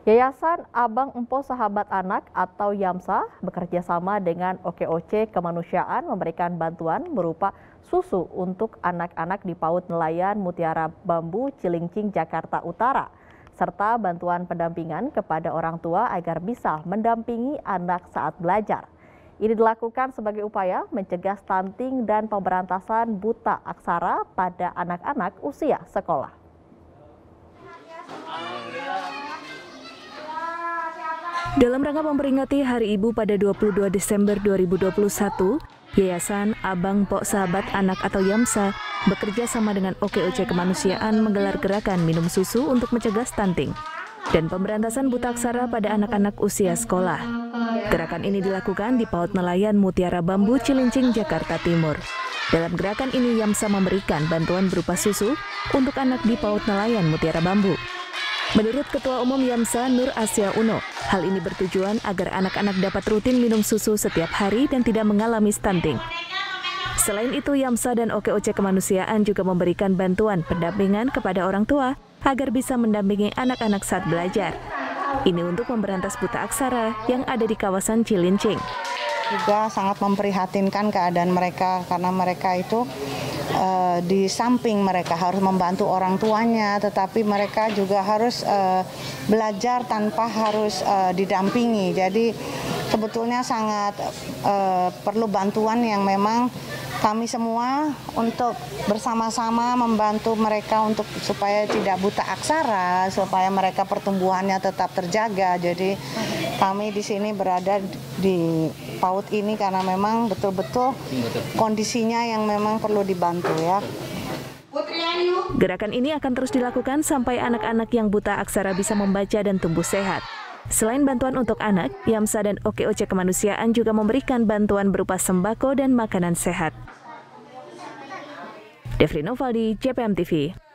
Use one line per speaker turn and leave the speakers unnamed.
Yayasan Abang Empo Sahabat Anak atau YAMSA bekerja sama dengan OKOC Kemanusiaan memberikan bantuan berupa susu untuk anak-anak di PAUD Nelayan Mutiara Bambu Cilincing, Jakarta Utara, serta bantuan pendampingan kepada orang tua agar bisa mendampingi anak saat belajar. Ini dilakukan sebagai upaya mencegah stunting dan pemberantasan buta aksara pada anak-anak usia sekolah.
Dalam rangka memperingati Hari Ibu pada 22 Desember 2021, Yayasan Abang Pok Sahabat Anak atau YAMSA bekerja sama dengan OKOC Kemanusiaan menggelar gerakan minum susu untuk mencegah stunting dan pemberantasan buta aksara pada anak-anak usia sekolah. Gerakan ini dilakukan di PAUD Nelayan Mutiara Bambu Cilincing, Jakarta Timur. Dalam gerakan ini, YAMSA memberikan bantuan berupa susu untuk anak di PAUD Nelayan Mutiara Bambu. Menurut Ketua Umum YAMSA Nur Asia Uno, hal ini bertujuan agar anak-anak dapat rutin minum susu setiap hari dan tidak mengalami stunting. Selain itu, YAMSA dan OKOC Kemanusiaan juga memberikan bantuan pendampingan kepada orang tua agar bisa mendampingi anak-anak saat belajar. Ini untuk memberantas buta aksara yang ada di kawasan Cilincing.
Juga sangat memprihatinkan keadaan mereka karena mereka itu di samping mereka harus membantu orang tuanya, tetapi mereka juga harus belajar tanpa harus didampingi. Jadi sebetulnya sangat perlu bantuan yang memang kami semua untuk bersama-sama membantu mereka untuk supaya tidak buta aksara, supaya mereka pertumbuhannya tetap terjaga. Jadi kami di sini berada di PAUD ini karena memang betul-betul kondisinya yang memang perlu dibantu ya.
Gerakan ini akan terus dilakukan sampai anak-anak yang buta aksara bisa membaca dan tumbuh sehat. Selain bantuan untuk anak, YAMSA dan OKOC Kemanusiaan juga memberikan bantuan berupa sembako dan makanan sehat. Devri Novaldi, JPM TV.